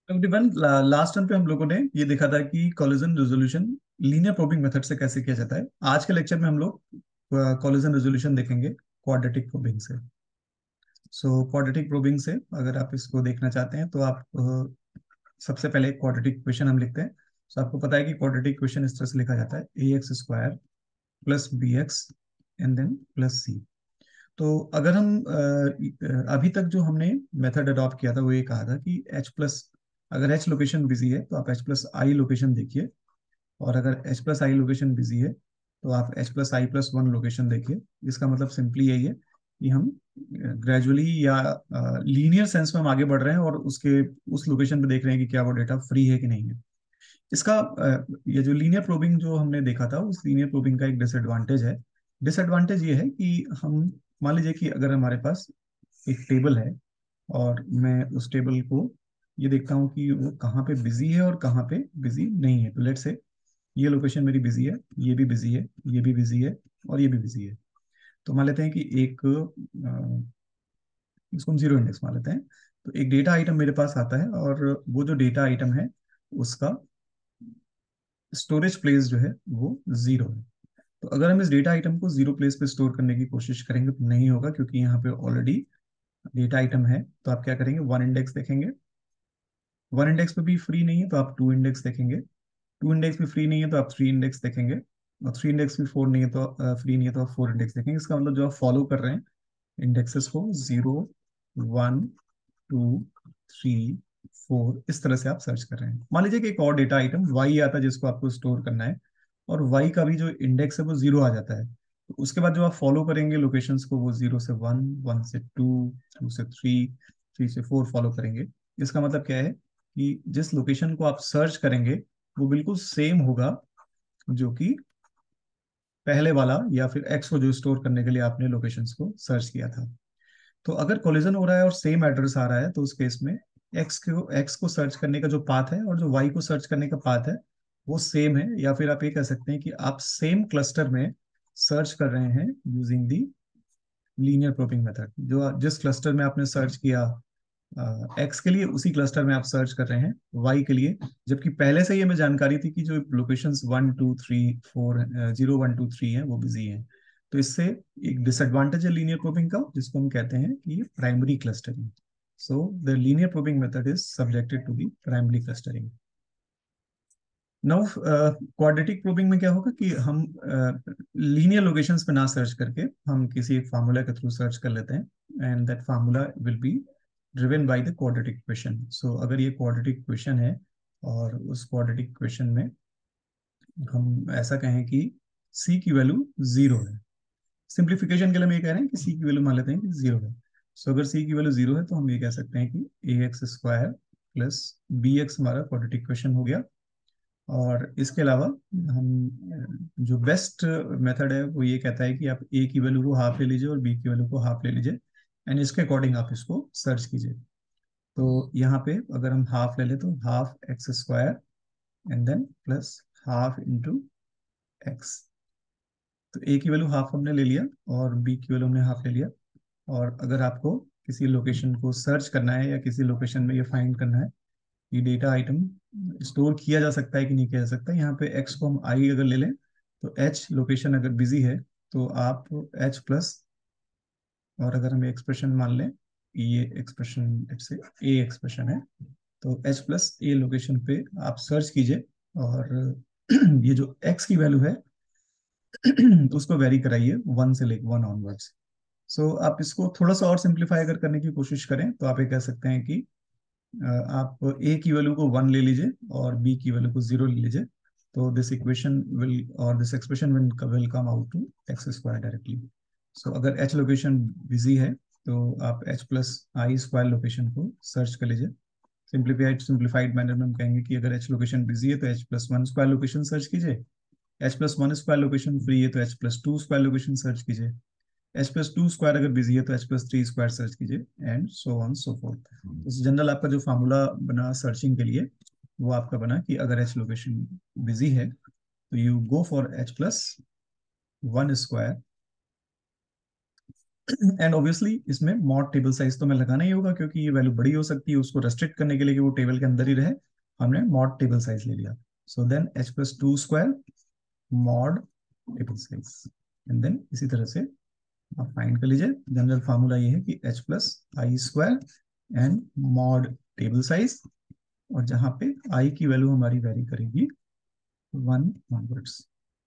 Everyone, last time पे हम लोगों ने ये देखा था कि collision resolution linear probing method से कैसे किया जाता है। आज के लेक्चर में हम लोग कॉलिजन रेजोल्यूशन देखेंगे क्वाड्रेटिक प्रोबिंग से। सो क्वाड्रेटिक प्रोबिंग से अगर आप इसको देखना चाहते हैं तो आप सबसे पहले क्वाड्रेटिक इक्वेशन हम लिखते हैं। सो आपको पता है कि क्वाड्रेटिक इक्वेशन इस तरह से लिखा जाता है: a x square plus b x and then plus c. तो अगर हम अभी तक जो हमने मेथड अडॉप्ट किया था वो ये कहा था कि एच प्लस, अगर एच लोकेशन बिजी है तो आप एच प्लस आई लोकेशन देखिए, और अगर h plus i location busy है तो आप h plus i plus one location देखिए। इसका मतलब सिंपली यही है कि हम ग्रेजुअली या लीनियर सेंस में हम आगे बढ़ रहे हैं और उसके उस लोकेशन पे देख रहे हैं कि क्या वो डेटा फ्री है कि नहीं है। इसका ये जो लीनियर प्रोबिंग जो हमने देखा था उस लीनियर प्रोबिंग का एक डिसएडवांटेज है। डिसएडवांटेज ये है कि हम, मान लीजिए कि अगर हमारे पास एक टेबल है और मैं उस टेबल को ये देखता हूँ कि वो कहाँ पे बिजी है और कहाँ पे बिजी नहीं है। तो लेट से ये लोकेशन मेरी बिजी है, ये भी बिजी है, ये भी बिजी है और ये भी बिजी है। तो मान लेते हैं कि एक इसको हम जीरो इंडेक्स मान लेते हैं। तो एक डेटा आइटम मेरे पास आता है और वो जो डेटा आइटम है उसका स्टोरेज प्लेस जो है वो जीरो है। तो अगर हम इस डेटा आइटम को जीरो प्लेस पे स्टोर करने की कोशिश करेंगे तो नहीं होगा, क्योंकि यहाँ पे ऑलरेडी डेटा आइटम है। तो आप क्या करेंगे, वन इंडेक्स देखेंगे। वन इंडेक्स पे भी फ्री नहीं है तो आप टू इंडेक्स देखेंगे। टू इंडेक्स भी फ्री नहीं है तो आप थ्री इंडेक्स देखेंगे। और थ्री इंडेक्स भी फोर नहीं है तो फ्री नहीं है तो आप फोर इंडेक्स देखेंगे। इसका मतलब जो आप फॉलो कर रहे हैं इंडेक्सेस को, zero, one, two, three, four, इस तरह से आप सर्च कर रहे हैं। मान लीजिए कि एक और डेटा आइटम वाई आता है जिसको आपको स्टोर करना है, और वाई का भी जो इंडेक्स है वो जीरो आ जाता है। तो उसके बाद जो आप फॉलो करेंगे लोकेशंस को, वो जीरो से वन, वन से टू, टू से थ्री, थ्री से फोर फॉलो करेंगे। इसका मतलब क्या है कि जिस लोकेशन को आप सर्च करेंगे वो बिल्कुल सेम होगा जो कि पहले वाला, या फिर एक्स को जो स्टोर करने के लिए आपने लोकेशंस को सर्च किया था। तो अगर कोलिजन हो रहा है और सेम एड्रेस आ रहा है तो उस केस में एक्स को सर्च करने का जो पाथ है और जो वाई को सर्च करने का पाथ है वो सेम है। या फिर आप ये कह सकते हैं कि आप सेम क्लस्टर में सर्च कर रहे हैं using the linear probing method. जो जिस क्लस्टर में आपने सर्च किया एक्स के लिए, उसी क्लस्टर में आप सर्च कर रहे हैं वाई के लिए, जबकि पहले से ही हमें जानकारी थी कि जो locations one two three four, zero one two three है वो बिजी हैं। तो इससे एक डिसएडवांटेज है लीनियर प्रोबिंग का, जिसको हम कहते हैं कि ये primary clustering. So the linear probing method is subjected to the primary clustering. Now quadratic probing में क्या होगा कि हम लीनियर लोकेशंस पे ना सर्च करके हम किसी एक फार्मूला के थ्रू सर्च कर लेते हैं, and that formula will be driven by the quadratic equation. So अगर ये क्वाड्रेटिक इक्वेशन है और उस क्वाड्रेटिक इक्वेशन में हम ऐसा कहें कि c की वैल्यू जीरो है, सिंप्लीफिकेशन के लिए हम ये कह रहे हैं कि c की वैल्यू मान लेते हैं कि जीरो है। सो अगर c की वैल्यू जीरो है तो हम ये कह सकते हैं कि a x square plus b x हमारा क्वाड्रेटिक इक्वेशन हो गया। और इसके अलावा हम जो बेस्ट मेथड है वो ये कहता है कि आप ए की वैल्यू को हाफ ले लीजिए और बी की वैल्यू को हाफ ले लीजिए, एंड इसके अकॉर्डिंग आप इसको सर्च कीजिए। तो यहाँ पे अगर हम हाफ ले लें तो half x square and then plus half into x. तो ए की वैल्यू हाफ हमने ले लिया और बी की वैल्यू हमने हाफ ले लिया। और अगर आपको किसी लोकेशन को सर्च करना है या किसी लोकेशन में ये फाइंड करना है कि डेटा आइटम स्टोर किया जा सकता है कि नहीं किया जा सकता, यहाँ पे एक्स को हम आई अगर ले लें तो एच लोकेशन अगर बिजी है तो आप एच प्लस, और अगर हम एक्सप्रेशन मान लें, ये एक्सप्रेशन से ए एक्सप्रेशन है, तो एच प्लस ए लोकेशन पे आप सर्च कीजिए। और ये जो एक्स की वैल्यू है उसको वेरी कराइए वन से लेकर वन ऑनवर्ड्स। सो आप इसको थोड़ा सा और सिंप्लीफाई अगर करने की कोशिश करें तो आप ये कह सकते हैं कि आप ए की वैल्यू को वन ले लीजिए और बी की वैल्यू को जीरो ले लीजिए। तो दिस इक्वेशन विल, और this expression will come out to x square directly. So अगर एच लोकेशन बिजी है तो आप h plus i square location को सर्च कर लीजिए। सिंप्लीफाइड मैनर में हम कहेंगे कि अगर एच लोकेशन बिजी है तो h plus one square location search कीजिए। H plus one square location free है तो h plus two square location search कीजिए। एच प्लस टू स्क्वायर अगर बिजी है तो h plus three square search कीजिए, and so on so forth. तो general आपका जो फार्मूला बना सर्चिंग के लिए वो आपका बना कि अगर एच लोकेशन बिजी है तो you go for h plus one square, and obviously इसमें मॉड टेबल साइज तो मैं लगाना ही होगा, क्योंकि ये वैल्यू बड़ी हो सकती है, उसको रेस्ट्रिक्ट करने के लिए कि वो टेबल के अंदर ही रहे, हमने मॉड टेबल साइज ले लिया। So then h plus two square mod table size, and then इसी तरह से आप फाइंड कर लीजिए। जनरल फार्मूला ये है कि h plus i square and mod table size, और जहां पे आई की वैल्यू हमारी वेरी करेगी 1 ऑनवर्ड्स।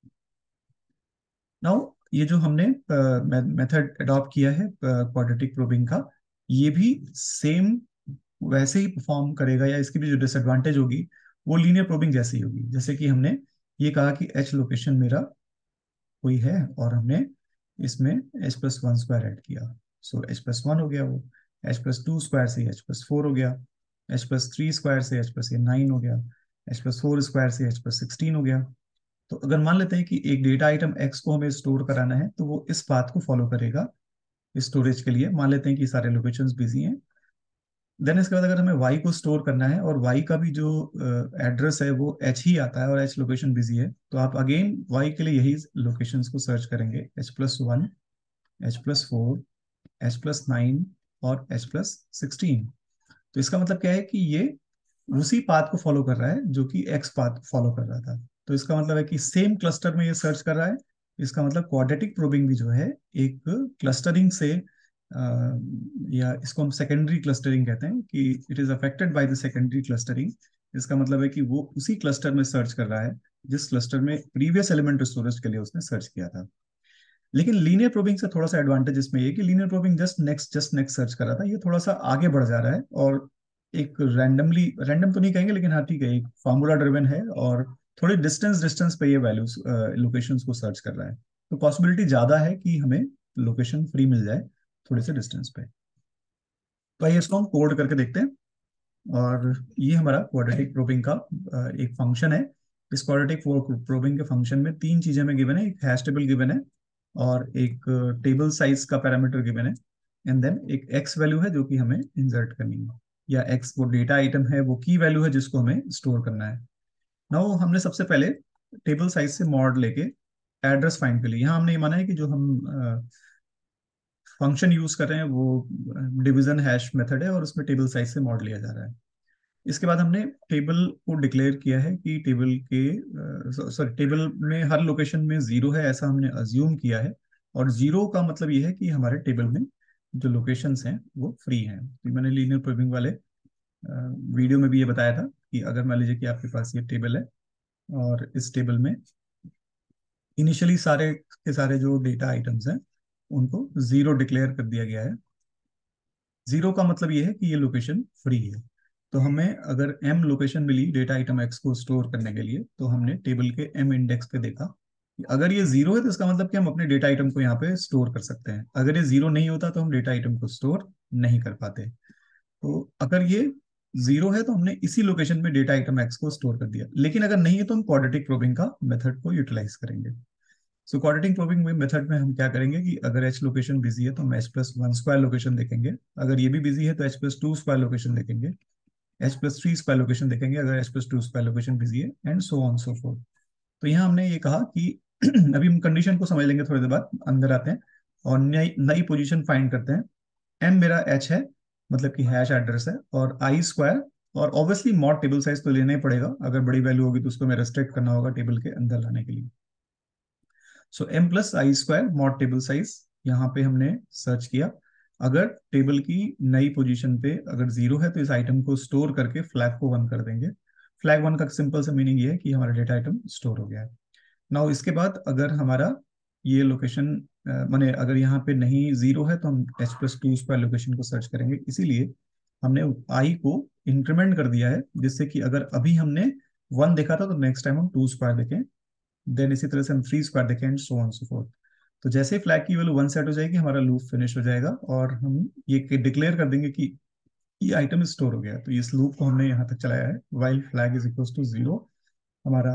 नाउ ये जो हमने मेथड अडॉप्ट किया है क्वाड्रेटिक प्रोबिंग का, ये भी सेम वैसे ही परफॉर्म करेगा, या इसकी भी जो डिसएडवांटेज होगी वो लीनियर प्रोबिंग जैसी ही होगी। जैसे कि हमने ये कहा कि एच लोकेशन मेरा कोई है, और हमने इसमें h plus one square add किया, सो एच प्लस वन हो गया वो। एच प्लस टू स्क्वायर से एच प्लस फोर हो गया, एच प्लस थ्री स्क्वायर से एच प्लस नाइन हो गया, एच प्लस फोर स्क्वायर से एच प्लस सिक्सटीन हो गया। तो अगर मान लेते हैं कि एक डेटा आइटम एक्स को हमें स्टोर कराना है, तो वो इस पाथ को फॉलो करेगा स्टोरेज के लिए। मान लेते हैं कि सारे लोकेशंस बिजी हैं। देन इसके बाद अगर हमें y को स्टोर करना है, और y का भी जो एड्रेस है वो h ही आता है, और h लोकेशन बिजी है, तो आप अगेन y के लिए यही लोकेशंस को सर्च करेंगे, h plus one, h plus four, h plus nine और एच प्लस सिक्सटीन। तो इसका मतलब क्या है कि ये उसी पाथ को फॉलो कर रहा है जो कि एक्स पाथ फॉलो कर रहा था। तो इसका मतलब है कि सेम क्लस्टर में ये सर्च कर रहा है। इसका मतलब क्वाड्रेटिक प्रोबिंग भी जो है एक क्लस्टरिंग से या इसको हम सेकेंडरी क्लस्टरिंग कहते हैं, कि it is affected by the secondary clustering. इसका मतलब है कि वो उसी क्लस्टर में सर्च कर रहा है जिस क्लस्टर में प्रीवियस एलिमेंट स्टोरेज के लिए उसने सर्च किया था। लेकिन लीनियर प्रोबिंग से थोड़ा सा एडवांटेज इसमें ये कि linear probing just next search कर रहा था, ये थोड़ा सा आगे बढ़ जा रहा है, और एक रैंडमली, रैंडम तो नहीं कहेंगे लेकिन हाँ ठीक है, एक फार्मूला ड्रिवन है, और थोड़ी डिस्टेंस डिस्टेंस पे ये वैल्यूज लोकेशंस को सर्च कर रहा है। तो पॉसिबिलिटी ज्यादा है कि हमें लोकेशन फ्री मिल जाए थोड़े से डिस्टेंस पे। तो आइए इसको हम कोड करके देखते हैं। और ये हमारा क्वाड्रेटिक प्रोबिंग का एक फंक्शन है। इस क्वाड्रेटिक प्रोबिंग के फंक्शन में तीन चीजें हमें गिवन है, एक हैश टेबल गिवन है, और एक टेबल साइज का पैरामीटर गिवन है, एंड देन एक एक्स वैल्यू है जो कि हमें इंसर्ट करनी है, या एक्स वो डेटा आइटम है, वो की वैल्यू है जिसको हमें स्टोर करना है। नाउ हमने सबसे पहले टेबल साइज से मॉड लेके एड्रेस फाइंड कर लिया। यहाँ हमने ये माना है कि जो हम फंक्शन यूज कर रहे हैं वो डिवीजन हैश मेथड है, और उसमें टेबल साइज से मॉड लिया जा रहा है। इसके बाद हमने टेबल को डिक्लेयर किया है कि टेबल के सॉरी टेबल में हर लोकेशन में जीरो है, ऐसा हमने अज्यूम किया है। और जीरो का मतलब ये है कि हमारे टेबल में जो लोकेशंस हैं वो फ्री हैं। तो मैंने लीनियर प्रोबिंग वाले वीडियो में भी ये बताया था कि अगर मान लीजिए कि आपके पास ये टेबल है, और इस टेबल में इनिशियली सारे के सारे जो डेटा आइटम्स हैं उनको जीरो डिक्लेयर कर दिया गया है। जीरो का मतलब ये है कि ये लोकेशन फ्री है। तो हमें अगर एम लोकेशन मिली डेटा आइटम एक्स को स्टोर करने के लिए, तो हमने टेबल के एम इंडेक्स पे देखा कि अगर ये जीरो है तो इसका मतलब कि हम अपने डेटा आइटम को यहाँ पे स्टोर कर सकते हैं। अगर ये जीरो नहीं होता तो हम डेटा आइटम को स्टोर नहीं कर पाते। तो अगर ये जीरो है तो हमने इसी लोकेशन में डेटा आइटम एक्स को स्टोर कर दिया, लेकिन अगर नहीं है तो हम क्वाड्रेटिक प्रोबिंग का मेथड को यूटिलाइज करेंगे। सो क्वाड्रेटिक प्रोबिंग में मेथड में हम क्या करेंगे कि अगर एच लोकेशन बिजी है तो हम h plus one square location देखेंगे, अगर ये भी बिजी है तो h plus two square location देखेंगे, h plus three square location देखेंगे अगर h plus two square location busy है, and so on so forth. तो यहाँ हमने ये कहा कि अभी हम कंडीशन को समझ लेंगे थोड़ी देर बाद, अंदर आते हैं और नई नई पोजीशन फाइंड करते हैं। एम मेरा एच है, मतलब कि हैश एड्रेस है, और आई स्क्वायर, और ऑब्वियसली मॉड टेबल साइज तो लेना ही पड़ेगा, अगर बड़ी वैल्यू होगी तो उसको मैं रेस्ट्रिक्ट करना होगा टेबल के अंदर लाने के लिए। So m plus i square mod table size, यहाँ पे हमने सर्च किया। अगर टेबल की नई पोजीशन पे अगर जीरो है तो इस आइटम को स्टोर करके फ्लैग को वन कर देंगे। फ्लैग वन का सिंपल सा मीनिंग ये है कि हमारा डेटा आइटम स्टोर हो गया है। नाउ इसके बाद अगर हमारा ये लोकेशन माने अगर यहाँ पे नहीं जीरो है तो हम h plus two square location को सर्च करेंगे, इसीलिए हमने आई को इंक्रीमेंट कर दिया है, जिससे कि अगर अभी हमने वन देखा था तो नेक्स्ट टाइम हम टू स्क्वायर देखें, देन इसी तरह से हम थ्री स्क्वायर देखें, and so on so forth. तो जैसे ही फ्लैग की वैल्यू वन सेट हो जाएगी हमारा लूप फिनिश हो जाएगा, और हम ये डिक्लेयर कर देंगे कि ये आइटम स्टोर हो गया। तो इस लूप को हमने यहाँ तक चलाया है, while flag is equal to zero. हमारा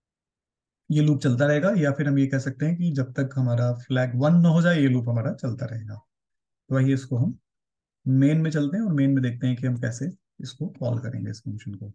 ये लूप चलता रहेगा, या फिर हम ये कह सकते हैं कि जब तक हमारा फ्लैग वन न हो जाए ये लूप हमारा चलता रहेगा। तो आइए इसको हम मेन में चलते हैं, और मेन में देखते हैं कि हम कैसे इसको कॉल करेंगे इस फंक्शन को।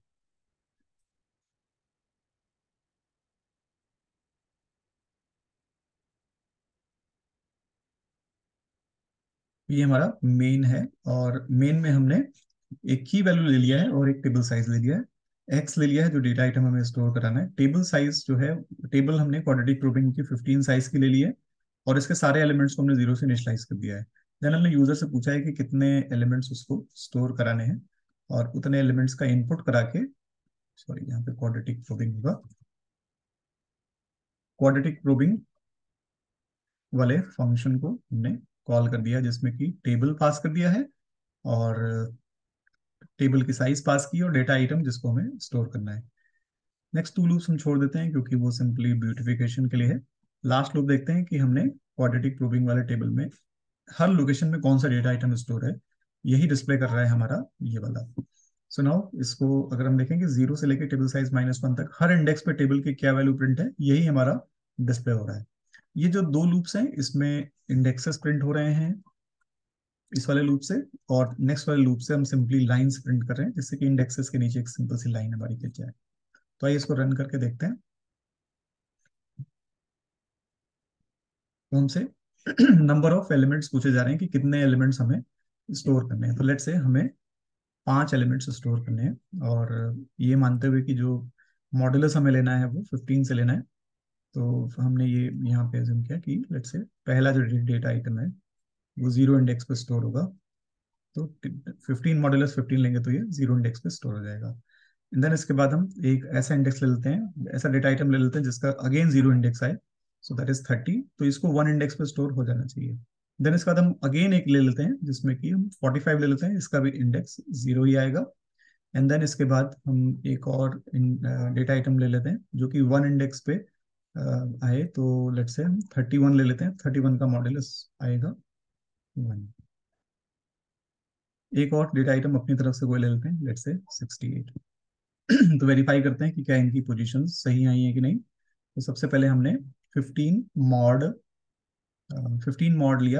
ये हमारा मेन है, और मेन में हमने एक की वैल्यू ले लिया है और एक टेबल साइज ले लिया है। एक्स ले लिया है जो डेटा आइटम हमें स्टोर कराना है। टेबल साइज जो है, टेबल हमने क्वाड्रेटिक प्रोग्रामिंग की 15 साइज की ले ली है, और इसके सारे एलिमेंट्स को हमने जीरो से इनिशियलाइज कर दिया है। देन हमने यूजर से पूछा है कि कितने एलिमेंट्स उसको स्टोर कराने हैं, और उतने एलिमेंट्स का इनपुट करा के, सॉरी यहाँ पे क्वाड्रेटिक प्रोबिंग होगा, क्वाड्रेटिक प्रोबिंग वाले फंक्शन को हमने कॉल कर दिया, जिसमें कि टेबल पास कर दिया है, और टेबल की साइज पास की, और डेटा आइटम जिसको हमें स्टोर करना है। नेक्स्ट टू लूप्स हम छोड़ देते हैं क्योंकि वो सिंपली ब्यूटिफिकेशन के लिए है। लास्ट लूप देखते हैं कि हमने क्वाड्रेटिक प्रोबिंग वाले टेबल में हर लोकेशन में कौन सा डेटा आइटम स्टोर है, यही डिस्प्ले कर रहा है हमारा ये वाला। सो नाउ इसको अगर हम देखेंगे, जीरो से लेकर टेबल साइज -1 तक हर इंडेक्स पे टेबल की क्या वैल्यू प्रिंट है, यही हमारा डिस्प्ले हो रहा है। ये जो दो लूप्स हैं, इसमें इंडेक्सेस प्रिंट हो रहे हैं इस वाले लूप से, और नेक्स्ट वाले लूप से हम सिंपली लाइंस प्रिंट कर रहे हैं, जिससे कि इंडेक्सेस के नीचे एक सिंपल सी लाइन हमारी खिंच जाए। तो आइए इसको रन करके देखते हैं। तो हमसे नंबर ऑफ एलिमेंट्स पूछे जा रहे हैं कि कितने एलिमेंट्स हमें स्टोर करने हैं। तो लेट्स से हमें 5 एलिमेंट्स स्टोर करने हैं, और ये मानते हुए कि जो मॉडुलस हमें लेना है वो 15 से लेना है। तो हमने ये यहाँ पे अज्यूम किया कि लेट्स से पहला जो डेटा आइटम है वो जीरो इंडेक्स पे स्टोर होगा। तो 15 मॉड्यूलस 15 लेंगे तो ये जीरो इंडेक्स पे स्टोर हो जाएगा। देन इसके बाद हम एक ऐसा इंडेक्स ले लेते हैं, ऐसा डेटा आइटम ले लेते हैं जिसका अगेन जीरो इंडेक्स आए, सो दैट इज 30। तो इसको 1 इंडेक्स पे स्टोर हो जाना चाहिए। देन इसके बाद हम अगेन एक ले लेते हैं जिसमें कि हम 45 ले लेते हैं, इसका भी इंडेक्स जीरो ही आएगा। एंड देन इसके बाद हम एक और डेटा आइटम ले लेते हैं जो कि 1 इंडेक्स पे आए, तो लेट्स से हम 31 ले लेते हैं। 31 का मॉडुलस आएगा 1। एक और डेटा आइटम अपनी तरफ से कोई ले लेते हैं, लेट्स से 68। तो वेरीफाई करते हैं कि क्या इनकी पोजीशन सही आई है कि नहीं। तो सबसे पहले हमने 15 मॉड 15 मॉड लिया,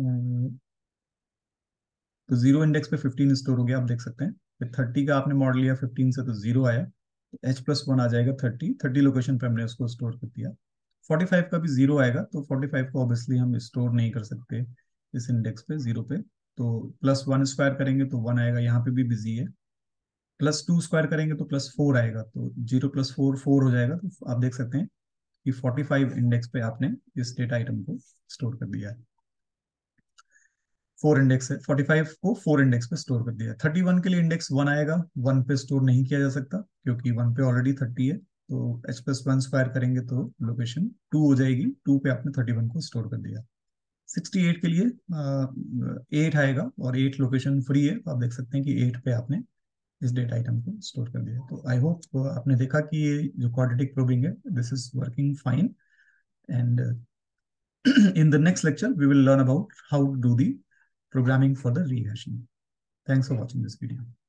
तो जीरो इंडेक्स पे 15 स्टोर हो गया, आप देख सकते हैं। फिर 30 का आपने मॉड लिया 15 से, तो जीरो आया, तो H+1 आ जाएगा 30 लोकेशन पे हमने उसको स्टोर कर दिया। 45 का भी जीरो आएगा, तो 45 को ऑब्वियसली हम स्टोर नहीं कर सकते इस इंडेक्स पे जीरो पे। तो +1 स्क्वायर करेंगे तो 1 आएगा, यहाँ पे भी बिजी है। +2 स्क्वायर करेंगे तो +4 आएगा, तो 0 + 4 4 हो जाएगा। तो आप देख सकते हैं कि 45 इंडेक्स पे आपने इस डेटा आइटम को स्टोर कर दिया है। 4 इंडेक्स है, 45 को 4 इंडेक्स पे स्टोर कर दिया है। 31 के लिए इंडेक्स 1 आएगा, 1 पे स्टोर नहीं किया जा सकता क्योंकि 1 पे ऑलरेडी 30 है। तो H+1 स्क्वायर करेंगे तो लोकेशन 2 हो जाएगी, 2 पे आपने 31 को स्टोर कर दिया। 68 के लिए 8 आएगा, और 8 लोकेशन फ्री है, तो आप देख सकते हैं कि 8 पे आपने इस डेटा आइटम को स्टोर कर दिया। तो आई होप आपने देखा कि ये जो क्वाड्रेटिक प्रोबिंग है, this is working fine. And in the next lecture we will learn about how to do the programming for the rehashing. Thanks for watching this video.